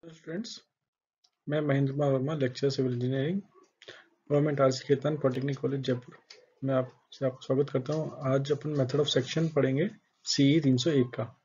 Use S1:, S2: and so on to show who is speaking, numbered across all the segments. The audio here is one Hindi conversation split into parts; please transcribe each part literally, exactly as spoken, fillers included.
S1: स्टूडेंट्स, मैं Mahendra Verma, lecture civil engineering, government RC Khetan, polytechnic college Jaipur. मैं आपसे आपका स्वागत करता हूं। आज अपन मेथड ऑफ सेक्शन पढ़ेंगे सीई तीन सौ एक का।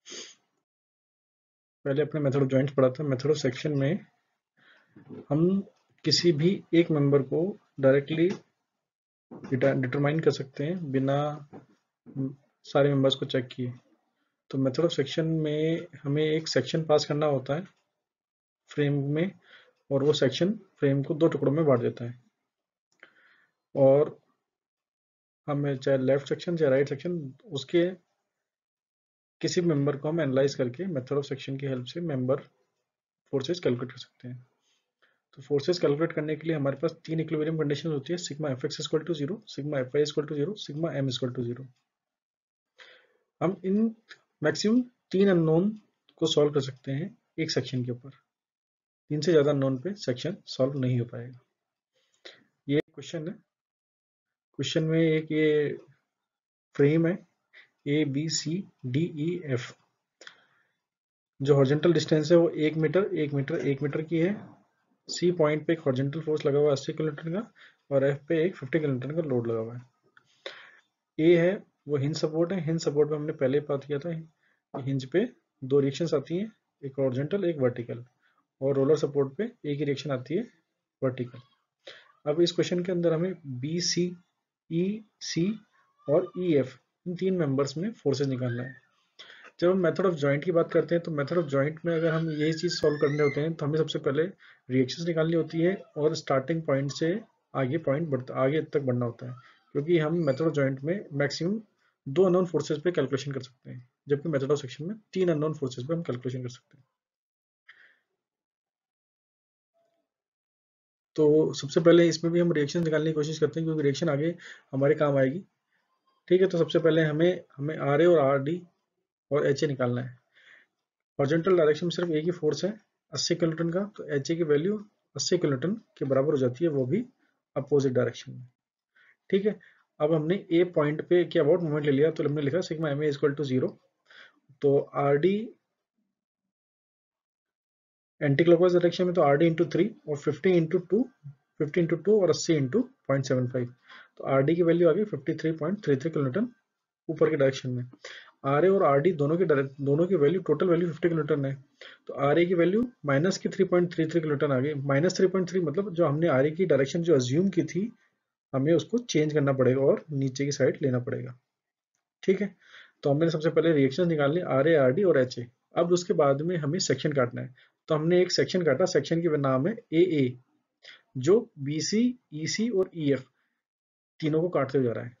S1: पहले अपने मेथड ऑफ जॉइंट पढ़ा था। मेथड ऑफ सेक्शन में हम किसी भी एक मेंबर को डायरेक्टली डिटरमाइन कर सकते हैं बिना सारे मेंबर्स को चेक किए। तो मेथड ऑफ सेक्शन में हमें एक सेक्शन पास करना होता है फ्रेम में, और वो सेक्शन फ्रेम को दो टुकड़ों में बांट देता है। और हमें चाहे लेफ्ट सेक्शन चाहे राइट सेक्शन, उसके किसी मेंबर को हम एनालाइज करके मेथड ऑफ सेक्शन की हेल्प से मेंबर फोर्सेस कैलकुलेट कर सकते हैं। तो फोर्सेस कैलकुलेट करने के लिए हमारे पास तीन इक्विलिब्रियम कंडीशन होती है, sigma F X equal to zero, sigma F Y equal to zero, sigma M equal to zero. हम इन मैक्सिमम तीन अननोन को सॉल्व कर सकते हैं एक सेक्शन के ऊपर। तीन से ज्यादा अननोन पे सेक्शन सॉल्व नहीं हो पाएगा। ये क्वेश्चन है। क्वेश्चन में एक ये फ्रेम है A B C D E F. जो हॉरिजॉन्टल डिस्टेंस है वो एक मीटर एक मीटर एक मीटर की है। सी पॉइंट पे एक हॉरिजॉन्टल फोर्स लगा हुआ है अस्सी किलोमीटर का, और एफ पे एक पचास किलोमीटर का लोड लगा हुआ है। ए है वो हिंज सपोर्ट है। हिंज सपोर्ट पे हमने पहले बात किया था, हिंज पे दो रिएक्शंस आती हैं, एक हॉरिजॉन्टल एक वर्टिकल, और रोलर सपोर्ट पे एक ही रिएक्शन आती है वर्टिकल। अब इस क्वेश्चन के अंदर हमें बी सी ई सी और ई एफ इन तीन मेंबर्स में फोर्सेस निकालना है। जब हम मेथड ऑफ जॉइंट की बात करते हैं तो मेथड ऑफ जॉइंट में अगर हम यही चीज सॉल्व करने होते हैं तो हमें सबसे पहले रिएक्शंस निकालनी होती है, और स्टार्टिंग पॉइंट से आगे पॉइंट बढ़ता आगे तक बढ़ना होता है, क्योंकि हम मेथड ऑफ जॉइंट में मैक्सिमम दो अननोन फोर्सेस पे कैलकुलेशन कर सकते हैं, जबकि मेथड ऑफ सेक्शन में तीन अननोन फोर्सेस पे हम कैलकुलेशन कर सकते हैं। तो सबसे पहले इसमें भी हम रिएक्शन निकालने की कोशिश करते हैं, क्योंकि रिएक्शन आगे हमारे काम आएगी। ठीक है, तो सबसे पहले हमें हमें आर ए और आर डी और एच ए निकालना है। हॉरिजॉन्टल डायरेक्शन में सिर्फ एक ही फोर्स है अस्सी किलोन्यूटन का, तो एच ए की वैल्यू अस्सी किलोन्यूटन के बराबर हो जाती है, वो भी अपोजिट डायरेक्शन में। ठीक है, अब हमने ए पॉइंट पे के अबाउट मोमेंट ले लिया, तो हमने लिखा sigma M A equal to zero. तो R D anti clockwise direction में तो आर डी इंटू थ्री और fifty into two fifty into two और अस्सी इंटू पॉइंट सेवन फाइव। तो आर डी की वैल्यू आ गई fifty three point three three kilometre ऊपर के डायरेक्शन में। आर ए और आर डी दोनों की दोनों की value total value fifty kilometre है, तो आर ए की वैल्यू माइनस की three point three three kilometre आ गई। माइनस थ्री पॉइंट थ्री मतलब जो हमने आर ए की डायरेक्शन जो अज्यूम की थी, हमें उसको चेंज करना पड़ेगा और नीचे की साइड लेना पड़ेगा। ठीक है, तो हमने सबसे पहले रिएक्शन निकाल ली आर ए आर डी और एच ए। अब उसके बाद में हमें सेक्शन काटना है, तो हमने एक सेक्शन काटा। सेक्शन की नाम है ए ए, जो बी सी ई सी और ई एफ तीनों को काटते हुए जा रहा है।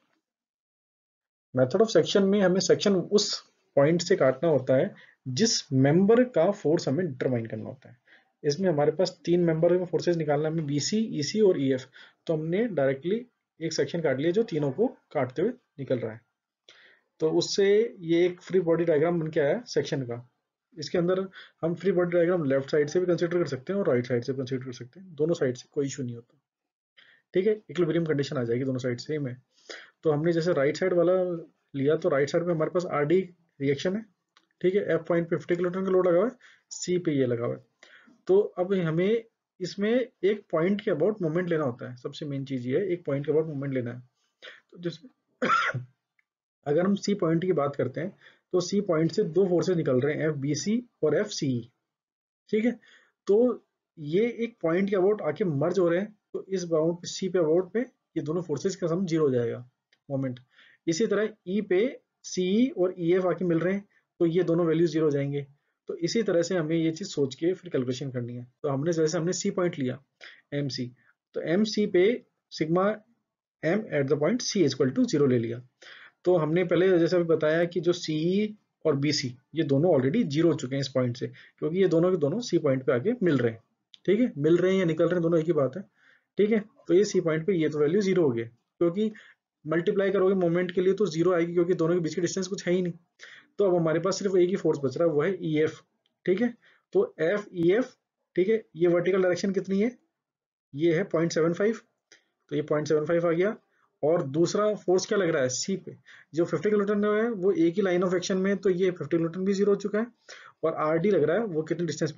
S1: मेथड ऑफ सेक्शन में हमें सेक्शन उस पॉइंट से काटना होता है जिस मेंबर का फोर्स हमें डिटरमाइन करना होता है। इसमें हमारे पास तीन मेंबर में फोर्सेस निकालना है, बी सी ई सी और ई एफ। तो हमने डायरेक्टली एक सेक्शन काट लिया जो तीनों को काटते हुए निकल रहा है। तो उससे ये एक फ्री बॉडी डायग्राम बन के आया सेक्शन का। इसके अंदर हम free body diagram left side से भी कंसीडर कर सकते हैं और राइट साइड से भी कंसीडर कर सकते हैं, दोनों साइड से कोई इशू नहीं होता। ठीक है, इक्विलिब्रियम कंडीशन आ जाएगी दोनों साइड से में। तो हमने जैसे राइट साइड वाला लिया, तो राइट साइड में हमारे पास आर डी रिएक्शन है। ठीक है, एफ पॉइंट पे फिफ्टी किलोमीटर का लोड लगा हुआ है, सी पे ये लगा हुआ है। तो अब हमें इसमें एक पॉइंट के अबाउट मोमेंट लेना होता है। सबसे मेन चीज ये है, एक पॉइंट के अबाउट मोमेंट लेना है। तो जिसमें अगर हम सी पॉइंट की बात करते हैं तो सी पॉइंट से दो फोर्सेस निकल रहे हैं, एफ बी सी और एफ सी ई। ठीक है, तो ये एक पॉइंट के अबाउट आके मर्ज हो रहे हैं, तो इस अबाउट सी पे अबाउट पे ये दोनों फोर्सेस का सम जीरो हो जाएगा मोमेंट। इसी तरह ई पे सी और ई एफ आके मिल रहे हैं, तो ये दोनों वैल्यू जीरो हो जाएंगे। तो इसी तरह से हमें ये चीज सोच के फिर कैलकुलेशन करनी है। तो हमने जैसे हमने सी पॉइंट लिया एम सी, तो एम सी पे sigma M at the point C equal to zero ले लिया। तो हमने पहले जैसे अभी बताया कि जो सी और बी सी ये दोनों ऑलरेडी जीरो हो चुके हैं इस पॉइंट से, क्योंकि ये दोनों के दोनों सी पॉइंट पे आके मिल रहे हैं। ठीक है, मिल रहे हैं या निकल रहे हैं दोनों एक ही बात है। ठीक है, तो ये सी पॉइंट पे ये तो वैल्यू जीरो हो गई, क्योंकि मल्टीप्लाई करोगे मोमेंट के लिए तो जीरो आएगी, क्योंकि दोनों के बीच की डिस्टेंस कुछ है ही नहीं। तो अब हमारे पास सिर्फ एक ही फोर्स बच रहा है, वो है ई एफ। ठीक है, तो एफ ई एफ। ठीक है, ये वर्टिकल डायरेक्शन कितनी है, ये है पॉइंट सेवन फाइव, तो ये पॉइंट सेवन फाइव आ गया। और दूसरा फोर्स क्या लग रहा है सी पे, जो फिफ्टी किलोमीटर है वो एक ही लाइन ऑफ एक्शन में, तो ये फिफ्टी किलोमीटर भी जीरो हो चुका है। और आर डी लग रहा है वो कितने डिस्टेंस पे लग रहा है,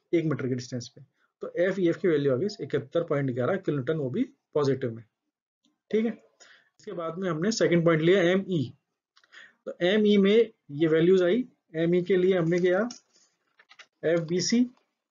S1: एक मीटर की डिस्टेंस पे। तो एफ ई एफ की वैल्यू आ गई इकहत्तर पॉइंट ग्यारह किलो न्यूटन, वो भी पॉजिटिव में। ठीक है, इसके बाद में हमने सेकंड पॉइंट लिया एम ई। तो एम ई में ये वैल्यूज आई। एम ई के लिए हमने किया एफ बी सी।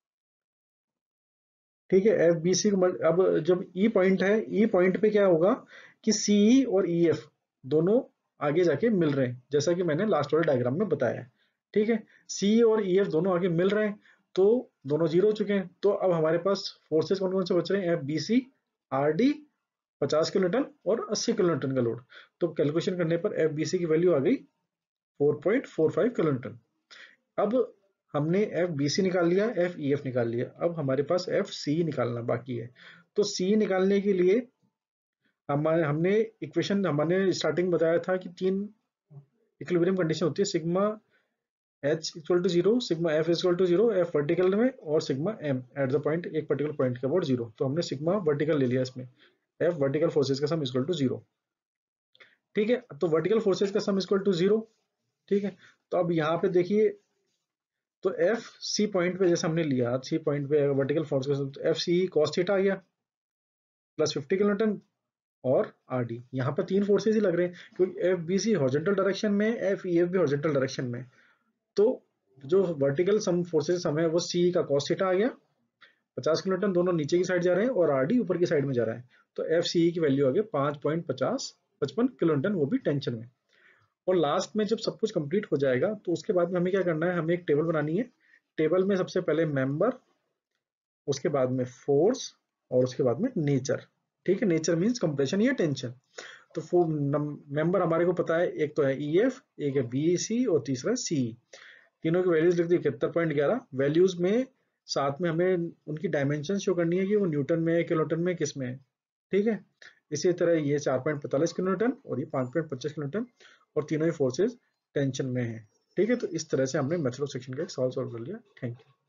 S1: ठीक है, एफ बी सी को मल- अब जब ई पॉइंट है, ई पॉइंट पे क्या होगा कि सीई और ई एफ दोनों आगे जाके मिल रहे हैं, जैसा कि मैंने लास्ट वाले डायग्राम में बताया है। ठीक है, सी और ई एफ दोनों आगे मिल रहे हैं, तो दोनों जीरो हो चुके हैं। तो अब हमारे पास फोर्सेस कौन कौन से बच रहे हैं? F B C, R D पचास किलो न्यूटन और अस्सी किलो न्यूटन का लोड। तो कैलकुलेशन करने पर एफ बी सी की वैल्यू आ गई four point four five kilo newton. अब हमने एफ बी सी निकाल लिया, एफ ई एफ निकाल लिया, अब हमारे पास एफ सी निकालना बाकी है। तो सी निकालने के लिए हमारे हमने इक्वेशन हमने स्टार्टिंग बताया था कि तीन इक्विलिब्रियम कंडीशन होती है, sigma H equal to zero, sigma F equal to zero, F vertical में और sigma M at the point, एक पर्टिकुलर पॉइंट के अबाउट जीरो। तो हमने सिग्मा वर्टिकल ले लिया इसमें, एफ वर्टिकल फोर्सेज का सम इक्वल टू जीरो। ठीक है, तो वर्टिकल फोर्सेज का सम इक्वल टू जीरो। ठीक है, तो अब यहाँ पे देखिए, तो एफ सी पॉइंट पे जैसे हमने लिया, सी पॉइंट पे वर्टिकल फोर्स का, तो एफ सी कॉस थीटा आ गया प्लस फिफ्टी किलो न्यूटन और आर डी। यहाँ पे तीन फोर्सेज ही लग रहे हैं, क्योंकि F B C horizontal direction में, एफ ई एफ भी हॉरिजॉन्टल डायरेक्शन में। तो जो वर्टिकल सम फोर्सेज सम है वो सी का कॉस थीटा आ गया, पचास किलो न्यूटन दोनों नीचे की साइड जा रहे हैं और आर डी ऊपर की साइड में जा रहा है। तो एफ सी की वैल्यू आ गई पाँच पॉइंट पचास पचपन किलो न्यूटन, वो भी टेंशन में। और लास्ट में जब सब कुछ कंप्लीट हो जाएगा तो उसके बाद में हमें क्या करना है, हमें एक टेबल बनानी है। टेबल में सबसे पहले मेंबर, उसके बाद में फोर्स और उसके बाद में नेचर। ठीक है, नेचर मींस कंप्रेशन या टेंशन। तो मेंबर हमारे को पता है, एक तो है ई एफ, एक है बी सी और तीसरा है सी। तीनों की वैल्यूज लिख दी इकहत्तर पॉइंट ग्यारह। वैल्यूज में साथ में हमें उनकी डायमेंशन शो करनी है कि वो न्यूटन में है, किलो न्यूटन में, किस में है। ठीक है, इसी तरह ये चार पॉइंट पैंतालीस किलो न्यूटन और ये पाँच पॉइंट पच्चीस किलो न्यूटन, और तीनों ही फोर्सेज टेंशन में है। ठीक है, तो इस तरह से हमने मेथड ऑफ सेक्शन का एक सवाल सॉल्व कर लिया। Thank you.